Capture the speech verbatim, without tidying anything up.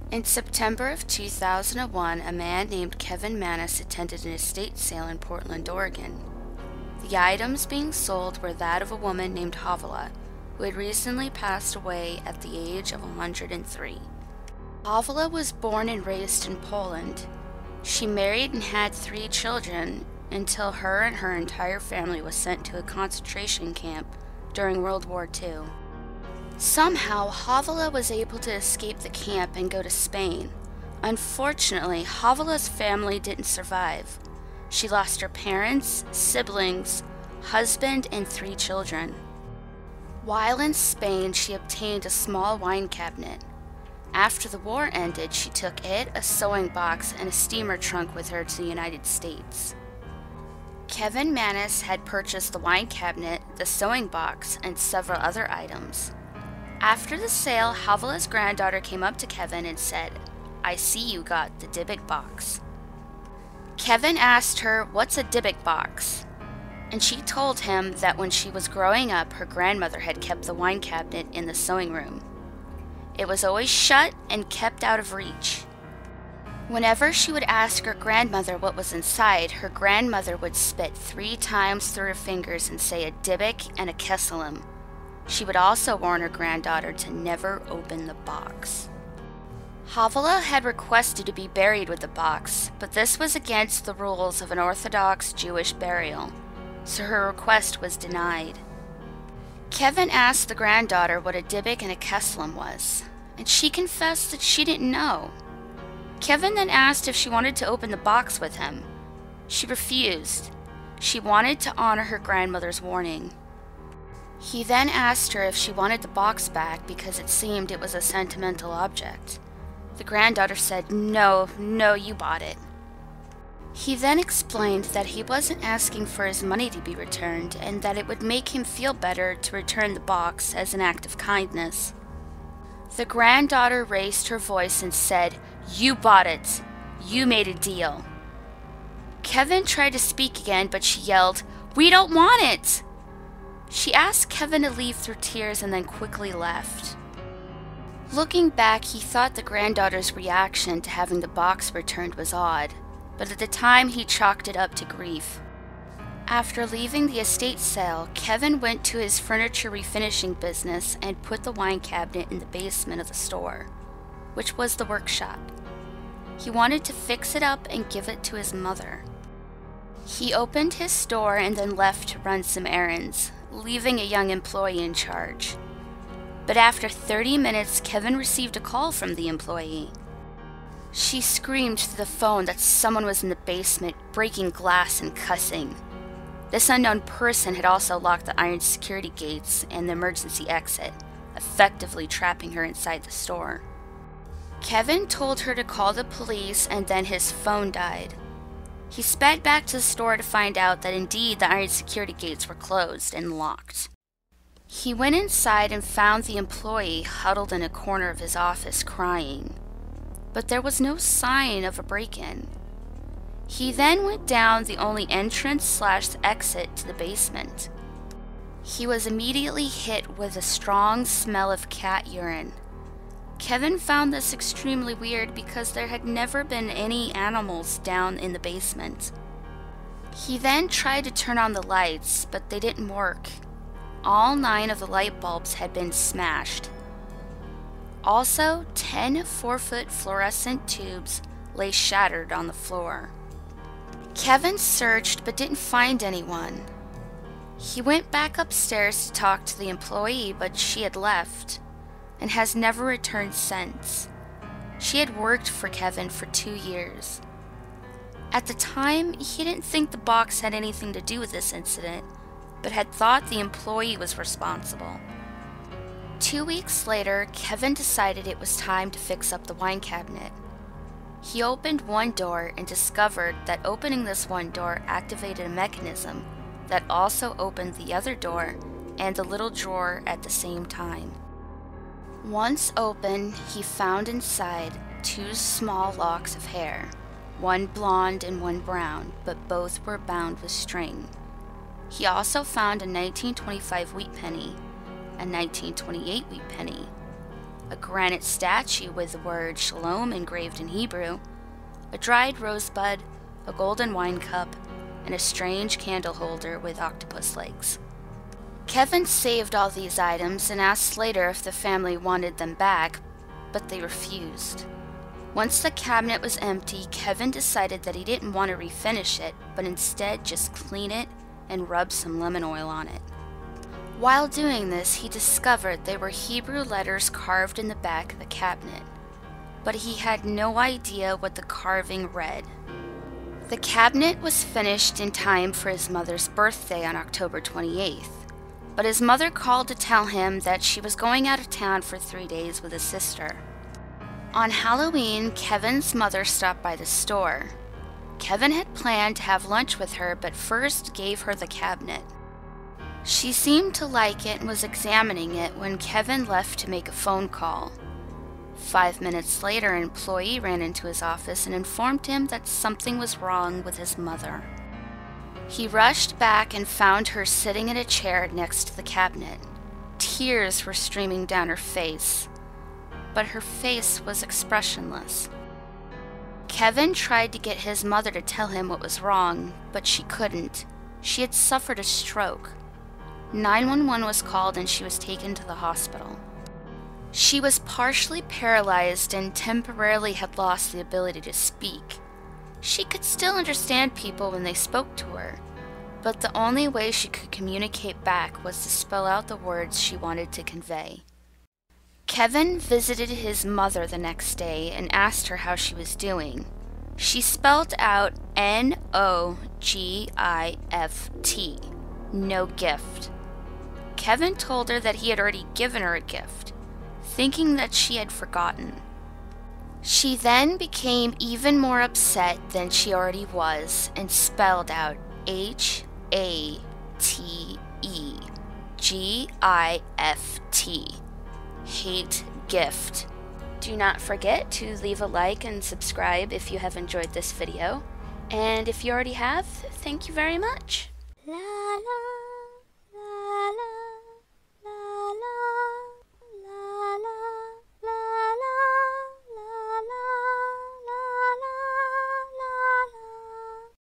In September of two thousand one, a man named Kevin Manis attended an estate sale in Portland, Oregon. The items being sold were that of a woman named Havila, who had recently passed away at the age of one hundred three. Havila was born and raised in Poland. She married and had three children until her and her entire family was sent to a concentration camp during World War Two. Somehow, Havila was able to escape the camp and go to Spain. Unfortunately, Havila's family didn't survive. She lost her parents, siblings, husband, and three children. While in Spain, she obtained a small wine cabinet. After the war ended, she took it, a sewing box, and a steamer trunk with her to the United States. Kevin Manis had purchased the wine cabinet, the sewing box, and several other items. After the sale, Havila's granddaughter came up to Kevin and said, "I see you got the Dybbuk box." Kevin asked her, "What's a Dybbuk box?" And she told him that when she was growing up, her grandmother had kept the wine cabinet in the sewing room. It was always shut and kept out of reach. Whenever she would ask her grandmother what was inside, her grandmother would spit three times through her fingers and say a Dybbuk and a kesselim. She would also warn her granddaughter to never open the box. Havila had requested to be buried with the box, but this was against the rules of an Orthodox Jewish burial, so her request was denied. Kevin asked the granddaughter what a Dybbuk and a kesselim was, and she confessed that she didn't know. Kevin then asked if she wanted to open the box with him. She refused. She wanted to honor her grandmother's warning. He then asked her if she wanted the box back because it seemed it was a sentimental object. The granddaughter said, "No, no, you bought it." He then explained that he wasn't asking for his money to be returned and that it would make him feel better to return the box as an act of kindness. The granddaughter raised her voice and said, "You bought it. You made a deal." Kevin tried to speak again, but she yelled, "We don't want it!" She asked Kevin to leave through tears and then quickly left. Looking back, he thought the granddaughter's reaction to having the box returned was odd, but at the time he chalked it up to grief. After leaving the estate sale, Kevin went to his furniture refinishing business and put the wine cabinet in the basement of the store, which was the workshop. He wanted to fix it up and give it to his mother. He opened his store and then left to run some errands, leaving a young employee in charge. But after thirty minutes, Kevin received a call from the employee. She screamed through the phone that someone was in the basement, breaking glass and cussing. This unknown person had also locked the iron security gates and the emergency exit, effectively trapping her inside the store. Kevin told her to call the police, and then his phone died. He sped back to the store to find out that indeed the iron security gates were closed and locked. He went inside and found the employee huddled in a corner of his office crying, but there was no sign of a break-in. He then went down the only entrance slash exit to the basement. He was immediately hit with a strong smell of cat urine. Kevin found this extremely weird because there had never been any animals down in the basement. He then tried to turn on the lights, but they didn't work. All nine of the light bulbs had been smashed. Also, ten four-foot fluorescent tubes lay shattered on the floor. Kevin searched but didn't find anyone. He went back upstairs to talk to the employee, but she had left and has never returned since. She had worked for Kevin for two years. At the time, he didn't think the box had anything to do with this incident, but had thought the employee was responsible. Two weeks later, Kevin decided it was time to fix up the wine cabinet. He opened one door and discovered that opening this one door activated a mechanism that also opened the other door and the little drawer at the same time. Once open, he found inside two small locks of hair, one blonde and one brown, but both were bound with string. He also found a nineteen twenty-five wheat penny, a nineteen twenty-eight wheat penny, a granite statue with the word Shalom engraved in Hebrew, a dried rosebud, a golden wine cup, and a strange candle holder with octopus legs. Kevin saved all these items and asked later if the family wanted them back, but they refused. Once the cabinet was empty, Kevin decided that he didn't want to refinish it, but instead just clean it and rub some lemon oil on it. While doing this, he discovered there were Hebrew letters carved in the back of the cabinet, but he had no idea what the carving read. The cabinet was finished in time for his mother's birthday on October twenty-eighth. But his mother called to tell him that she was going out of town for three days with his sister. On Halloween, Kevin's mother stopped by the store. Kevin had planned to have lunch with her, but first gave her the cabinet. She seemed to like it and was examining it when Kevin left to make a phone call. Five minutes later, an employee ran into his office and informed him that something was wrong with his mother. He rushed back and found her sitting in a chair next to the cabinet. Tears were streaming down her face, but her face was expressionless. Kevin tried to get his mother to tell him what was wrong, but she couldn't. She had suffered a stroke. nine one one was called and she was taken to the hospital. She was partially paralyzed and temporarily had lost the ability to speak. She could still understand people when they spoke to her, but the only way she could communicate back was to spell out the words she wanted to convey. Kevin visited his mother the next day and asked her how she was doing. She spelled out N O G I F T, no gift. Kevin told her that he had already given her a gift, thinking that she had forgotten. She then became even more upset than she already was and spelled out H A T E G I F T. Hate gift. Do not forget to leave a like and subscribe if you have enjoyed this video. And if you already have, thank you very much.